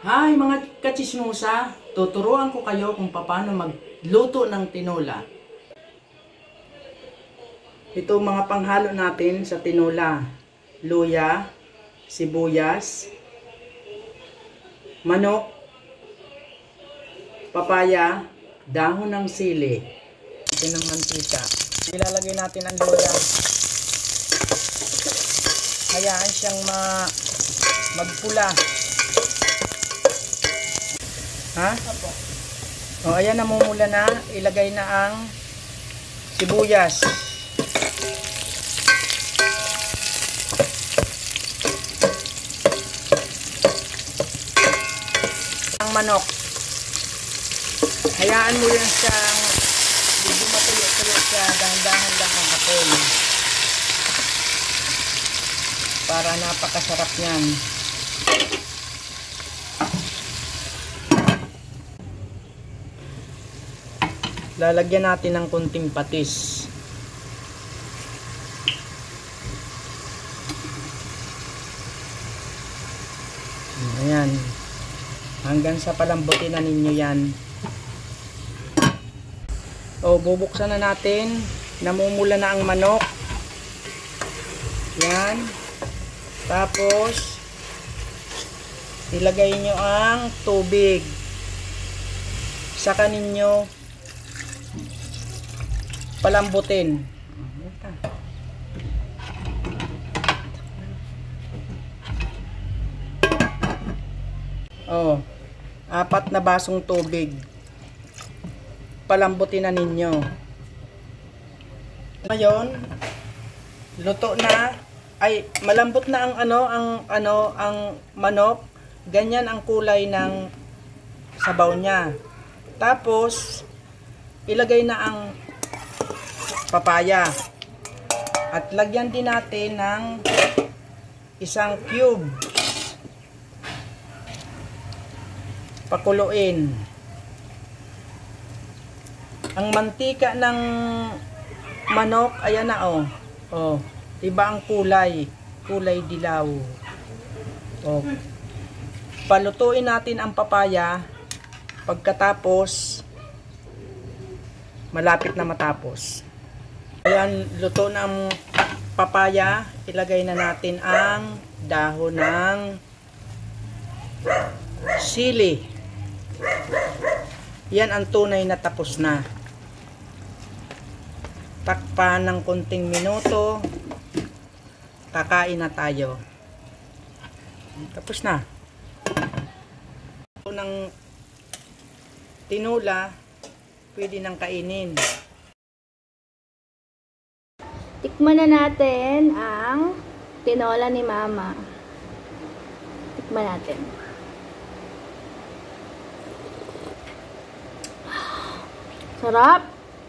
Hi mga kachismosa! Tuturuan ko kayo kung paano magluto ng tinola. Ito mga panghalo natin sa tinola. Luya, sibuyas, manok, papaya, dahon ng sili, ito ng mantika. Ilalagay natin ang luya. Hayaan siyang magpula. Ha? Opo. O, ayan, namumula na. Ilagay na ang sibuyas. Ang manok. Hayaan mo yan siyang medyo matuyo-tuyo siya. Dahan-dahan lang ang apoy. Para napakasarap niyan. Lalagyan natin ng kunting patis. Ayan. Hanggang sa palambutin na ninyo yan. O, bubuksan na natin. Namumula na ang manok. Yan. Tapos, ilagay nyo ang tubig. Saka ninyo palambutin. Oh, 4 na basong tubig. Palambutin na ninyo. Ngayon, luto na. Ay, malambot na ang manok. Ganyan ang kulay ng sabaw niya. Tapos, ilagay na ang papaya. At lagyan din natin ng isang cube. Pakuluin. Ang mantika ng manok, ayan na oh. Oh, iba ang kulay. Kulay dilaw. Oh. Palutuin natin ang papaya. Pagkatapos, malapit na matapos. Ayan, luto na ang papaya. Ilagay na natin ang dahon ng sili. Yan ang tunay na tapos na. Takpan ng konting minuto. Kakain na tayo. Tapos na. Ng tinola, pwede nang kainin. Tikman na natin ang tinola ni Mama. Tikman natin. Sarap!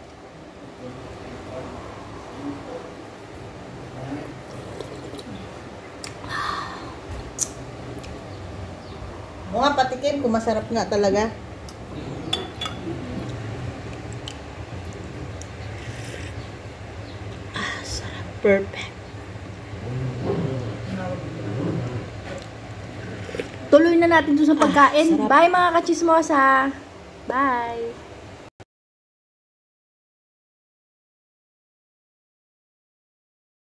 O nga, patikim kung masarap nga talaga. Sarap. Perfect. Tuloy na natin dun sa pagkain. Bye mga kachismosa! Bye!